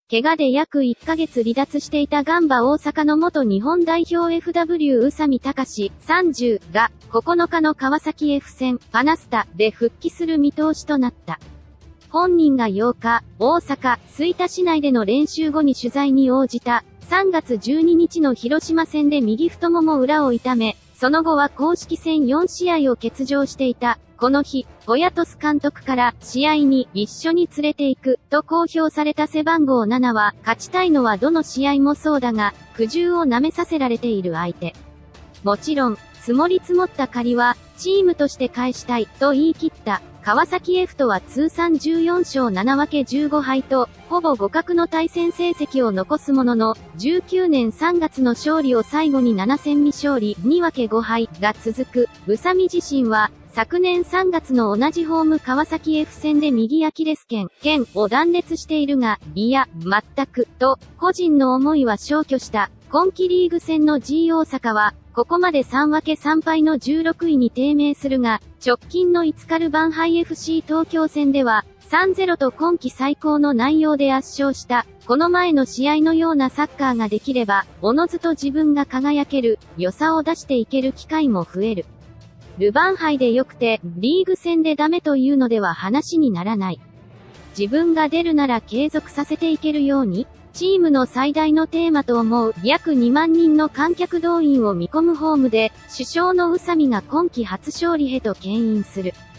怪我で約1ヶ月離脱していたガンバ大阪の元日本代表 FW 宇佐美隆30が9日の川崎 F 戦パナスタで復帰する見通しとなった。本人が8日、大阪、吹田市内での練習後に取材に応じた、3月12日の広島戦で右太もも裏を痛め、その後は公式戦4試合を欠場していた。この日、ボヤトス監督から試合に一緒に連れて行くと公表された背番号7は、勝ちたいのはどの試合もそうだが、苦渋を舐めさせられている相手。もちろん、積もり積もった借りは、チームとして返したいと言い切った。川崎 F とは通算14勝7分け15敗と、ほぼ互角の対戦成績を残すものの、19年3月の勝利を最後に7戦未勝利2分け5敗が続く。宇佐美自身は、昨年3月の同じホーム川崎 F 戦で右アキレス腱を断裂しているが、いや、全く、と、個人の思いは消去した。今季リーグ戦の G 大阪は、ここまで3分け3敗の16位に低迷するが、直近の5日ルヴァンハイ FC 東京戦では、3-0 と今季最高の内容で圧勝した。この前の試合のようなサッカーができれば、おのずと自分が輝ける、良さを出していける機会も増える。ルヴァンハイで良くて、リーグ戦でダメというのでは話にならない。自分が出るなら継続させていけるように、チームの最大のテーマと思う約2万人の観客動員を見込むホームで、主将の宇佐美が今季初勝利へと牽引する。